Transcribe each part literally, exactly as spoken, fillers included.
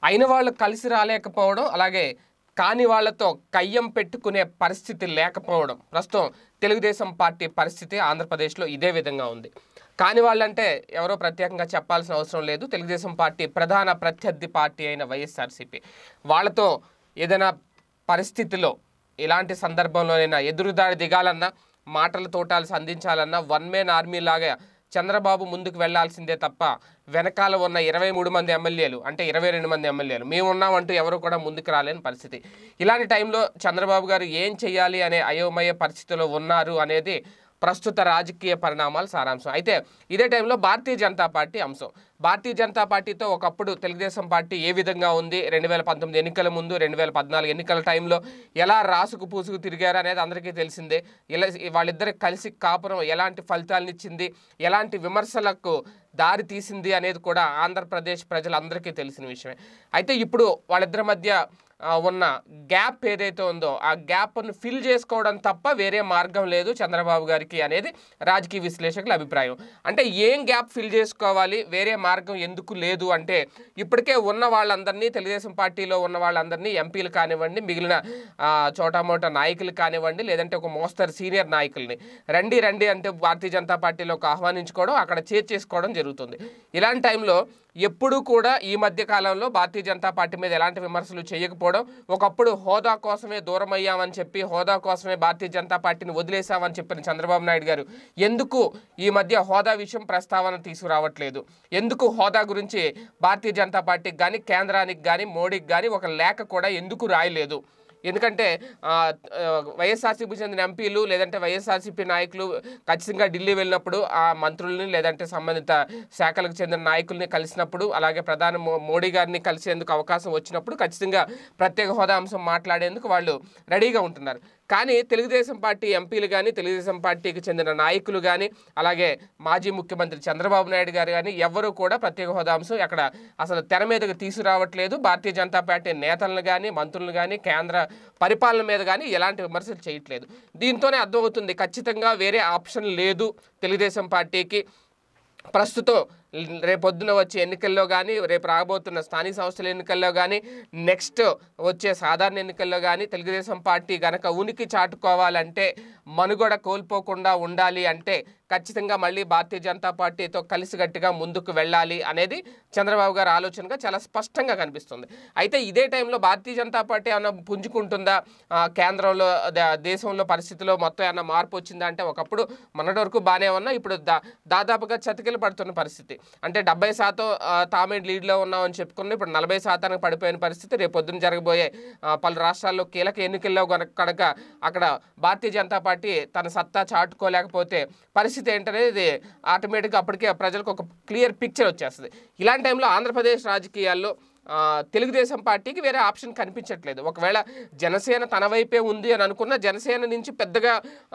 అయిన వాళ్ళు కలిసి రాలేకపోవడం, అలాగే కాని వాళ్లతో కయ్యం పెట్టుకునే పరిస్థితి లేకపోవడం, ప్రస్తుతం తెలుగుదేశం పార్టీ పరిస్థితి ఆంధ్రప్రదేశ్లో ఇదే విధంగా ఉంది. కాని వాళ్ళంటే ఎవరో ప్రత్యేకంగా చెప్పాల్సిన అవసరం లేదు. తెలుగుదేశం పార్టీ ప్రధాన ప్రత్యర్థి పార్టీ అయిన వైఎస్ఆర్సీపీ వాళ్ళతో ఏదైనా పరిస్థితిలో ఇలాంటి సందర్భంలోనైనా ఎదురుదాడి దిగాలన్నా, మాటల తోటాలు సంధించాలన్నా వన్ మ్యాన్ ఆర్మీ లాగా చంద్రబాబు ముందుకు వెళ్లాల్సిందే తప్ప వెనకాల ఉన్న ఇరవై మూడు మంది ఎమ్మెల్యేలు అంటే ఇరవై రెండు మంది ఎమ్మెల్యేలు మేము ఉన్నామంటూ ఎవరు కూడా ముందుకు రాలేని పరిస్థితి. ఇలాంటి టైంలో చంద్రబాబు గారు ఏం చేయాలి అనే అయోమయ పరిస్థితిలో ఉన్నారు అనేది ప్రస్తుత రాజకీయ పరిణామాల సారాంశం. అయితే ఇదే టైంలో భారతీయ జనతా పార్టీ అంశం. భారతీయ జనతా పార్టీతో ఒకప్పుడు తెలుగుదేశం పార్టీ ఏ విధంగా ఉంది, రెండు వేల పంతొమ్మిది ఎన్నికల ముందు, రెండు వేల పద్నాలుగు ఎన్నికల టైంలో ఎలా రాసుకు పూసుకు తిరిగారు అనేది అందరికీ తెలిసిందే. ఇలా వాళ్ళిద్దరు కలిసి కాపురం ఎలాంటి ఫలితాలను ఇచ్చింది, ఎలాంటి విమర్శలకు దారి తీసింది అనేది కూడా ఆంధ్రప్రదేశ్ ప్రజలందరికీ తెలిసిన విషయమే. అయితే ఇప్పుడు వాళ్ళిద్దరి మధ్య ఉన్న గ్యాప్ ఏదైతే ఉందో ఆ గ్యాప్ను ఫిల్ చేసుకోవడం తప్ప వేరే మార్గం లేదు చంద్రబాబు గారికి అనేది రాజకీయ విశ్లేషకుల అభిప్రాయం. అంటే ఏం గ్యాప్ ఫిల్ చేసుకోవాలి, వేరే మార్గం ఎందుకు లేదు అంటే ఇప్పటికే ఉన్న వాళ్ళందరినీ, తెలుగుదేశం పార్టీలో ఉన్న వాళ్ళందరినీ, ఎంపీలు కానివ్వండి, మిగిలిన చోటామోటా నాయకులు కానివ్వండి, లేదంటే ఒక మోస్తరు సీనియర్ నాయకుల్ని రండి రండి అంటే భారతీయ జనతా పార్టీలోకి ఆహ్వానించుకోవడం, అక్కడ చేర్చేసుకోవడం జరుగుతుంది. ఇలాంటి టైంలో ఎప్పుడూ కూడా ఈ మధ్య కాలంలో భారతీయ జనతా పార్టీ మీద ఎలాంటి విమర్శలు చేయకపోవడం, ఒకప్పుడు హోదా కోసమే దూరం అయ్యామని చెప్పి, హోదా కోసమే భారతీయ జనతా పార్టీని వదిలేసామని చెప్పిన చంద్రబాబు నాయుడు గారు ఎందుకు ఈ మధ్య హోదా విషయం ప్రస్తావన తీసుకురావట్లేదు, ఎందుకు హోదా గురించి భారతీయ జనతా పార్టీకి కానీ, కేంద్రానికి కానీ, మోడీకి కానీ ఒక లేఖ కూడా ఎందుకు రాయలేదు? ఎందుకంటే వైఎస్ఆర్సీపీకి చెందిన ఎంపీలు లేదంటే వైఎస్ఆర్సీపీ నాయకులు ఖచ్చితంగా ఢిల్లీ వెళ్ళినప్పుడు ఆ మంత్రుల్ని లేదంటే సంబంధిత శాఖలకు చెందిన నాయకుల్ని కలిసినప్పుడు, అలాగే ప్రధాని మోడీ గారిని కలిసేందుకు అవకాశం వచ్చినప్పుడు ఖచ్చితంగా ప్రత్యేక హోదా అంశం మాట్లాడేందుకు వాళ్ళు రెడీగా ఉంటున్నారు. కానీ తెలుగుదేశం పార్టీ ఎంపీలు కానీ, తెలుగుదేశం పార్టీకి చెందిన నాయకులు కానీ, అలాగే మాజీ ముఖ్యమంత్రి చంద్రబాబు నాయుడు గారు కానీ ఎవరు కూడా ప్రత్యేక హోదా అంశం అక్కడ అసలు తెర మీదకి తీసుకురావట్లేదు. భారతీయ జనతా పార్టీ నేతలను కానీ, మంత్రులను కానీ, కేంద్ర పరిపాలన మీద కానీ ఎలాంటి విమర్శలు చేయట్లేదు. దీంతోనే అర్థమవుతుంది ఖచ్చితంగా వేరే ఆప్షన్ లేదు తెలుగుదేశం పార్టీకి. ప్రస్తుతం రేపొద్దున వచ్చే ఎన్నికల్లో కానీ, రేపు రాబోతున్న స్థానిక సంస్థల ఎన్నికల్లో కానీ, నెక్స్ట్ వచ్చే సాధారణ ఎన్నికల్లో కానీ తెలుగుదేశం పార్టీ గనక ఉనికి చాటుకోవాలంటే, మనుగడ కోల్పోకుండా ఉండాలి అంటే ఖచ్చితంగా మళ్ళీ భారతీయ జనతా పార్టీతో కలిసిగట్టిగా ముందుకు వెళ్ళాలి అనేది చంద్రబాబు గారి ఆలోచనగా చాలా స్పష్టంగా కనిపిస్తుంది. అయితే ఇదే టైంలో భారతీయ జనతా పార్టీ ఏమన్నా పుంజుకుంటుందా, కేంద్రంలో దేశంలో పరిస్థితిలో మొత్తం ఏమన్నా మార్పు వచ్చిందా అంటే ఒకప్పుడు మొన్నటి వరకు బాగానే ఉన్నా, ఇప్పుడు దా దాదాపుగా చతికిల పడుతున్న పరిస్థితి. అంటే డెబ్బై శాతం తామే లీడ్లో ఉన్నామని చెప్పుకున్న ఇప్పుడు నలభై శాతానికి పడిపోయిన పరిస్థితి. రేపు పొద్దున జరగబోయే పలు రాష్ట్రాల్లో కీలక ఎన్నికల్లో కనుక అక్కడ భారతీయ జనతా పార్టీ తన సత్తా చాటుకోలేకపోతే పరిస్థితి ఏంటనేది ఆటోమేటిక్గా అప్పటికే ప్రజలకు ఒక క్లియర్ పిక్చర్ వచ్చేస్తుంది. ఇలాంటి టైంలో ఆంధ్రప్రదేశ్ రాజకీయాల్లో తెలుగుదేశం పార్టీకి వేరే ఆప్షన్ కనిపించట్లేదు. ఒకవేళ జనసేన తన వైపే ఉంది అని అనుకున్న జనసేన నుంచి పెద్దగా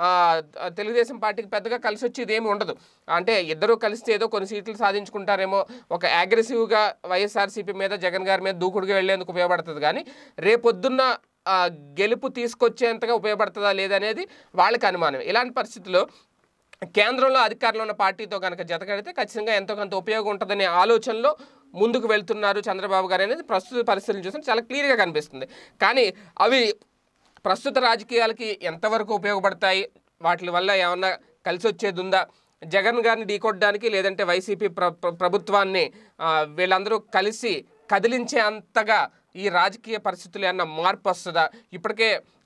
తెలుగుదేశం పార్టీకి పెద్దగా కలిసి వచ్చేది ఏమి ఉండదు. అంటే ఇద్దరూ కలిస్తే ఏదో కొన్ని సీట్లు సాధించుకుంటారేమో, ఒక అగ్రెసివ్గా వైఎస్ఆర్సీపీ మీద, జగన్ గారి మీద దూకుడుగా వెళ్లేందుకు ఉపయోగపడుతుంది. కానీ రేపొద్దున్న గెలుపు తీసుకొచ్చేంతగా ఉపయోగపడుతుందా లేదనేది వాళ్ళకి అనుమానం. ఇలాంటి పరిస్థితుల్లో కేంద్రంలో అధికారంలో ఉన్న పార్టీతో కనుక జతకడితే ఖచ్చితంగా ఎంతో కొంత ఉపయోగం ఉంటుందనే ఆలోచనలో ముందుకు వెళ్తున్నారు చంద్రబాబు గారు అనేది ప్రస్తుత పరిస్థితులను చూస్తే చాలా క్లియర్గా కనిపిస్తుంది. కానీ అవి ప్రస్తుత రాజకీయాలకి ఎంతవరకు ఉపయోగపడతాయి, వాటి వల్ల ఏమన్నా కలిసి వచ్చేది ఉందా, జగన్ గారిని ఢీకొట్టడానికి లేదంటే వైసీపీ ప్ర ప్రభుత్వాన్ని వీళ్ళందరూ కలిసి కదిలించే అంతగా ఈ రాజకీయ పరిస్థితులు ఏమన్నా మార్పు వస్తుందా? ఇప్పటికే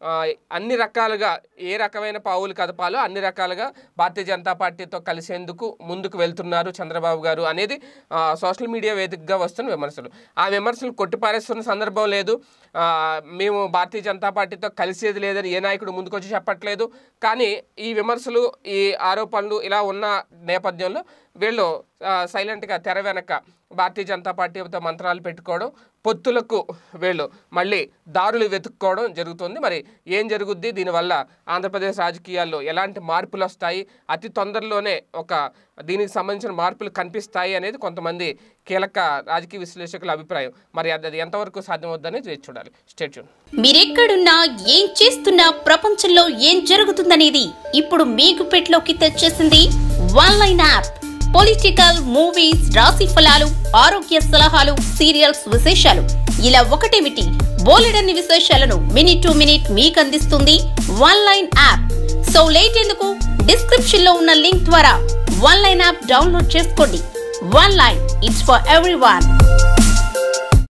అన్ని రకాలుగా ఏ రకమైన పావులు కదపాలో అన్ని రకాలుగా భారతీయ జనతా పార్టీతో కలిసేందుకు ముందుకు వెళ్తున్నారు చంద్రబాబు గారు అనేది సోషల్ మీడియా వేదికగా వస్తున్న విమర్శలు. ఆ విమర్శలు కొట్టిపారేస్తున్న సందర్భం లేదు. మేము భారతీయ జనతా పార్టీతో కలిసేది లేదని ఏ నాయకుడు ముందుకొచ్చి చెప్పట్లేదు. కానీ ఈ విమర్శలు, ఈ ఆరోపణలు ఇలా ఉన్న నేపథ్యంలో వీళ్ళు సైలెంట్గా తెర వెనక భారతీయ జనతా పార్టీతో మంత్రాలు పెట్టుకోవడం, పొత్తులకు వీళ్ళు మళ్ళీ దారులు వెతుక్కోవడం జరుగుతుంది. మరి ఏం జరుగుద్ది, దీనివల్ల ఆంధ్రప్రదేశ్ రాజకీయాల్లో ఎలాంటి మార్పులు వస్తాయి, అతి తొందరలోనే ఒక దీనికి సంబంధించిన మార్పులు కనిపిస్తాయి అనేది కొంతమంది కీలక రాజకీయ విశ్లేషకుల అభిప్రాయం. మరి అది ఎంతవరకు సాధ్యమవుద్దని వేచి చూడాలి. Stay tune. మీరెక్కడున్నా, ఏం చేస్తున్నా, ప్రపంచంలో ఏం జరుగుతుందనేది ఇప్పుడు మీ గుప్పెట్లోకి తెచ్చేసింది one line app. Political, movies, రాశి ఫలాలు, ఆరోగ్య సలహాలు, సీరియల్స్ విశేషాలు, ఇలా ఒకటేమిటి, బోలెడన్ని విశేషాలను మినిట్ టు మినిట్ మీకు అందిస్తుంది one line app. So late ఎందుకు, డిస్క్రిప్షన్ లో ఉన్న లింక్ ద్వారా వన్ లైన్ యాప్ డౌన్లోడ్ చేసుకోండి. One line, it's for everyone.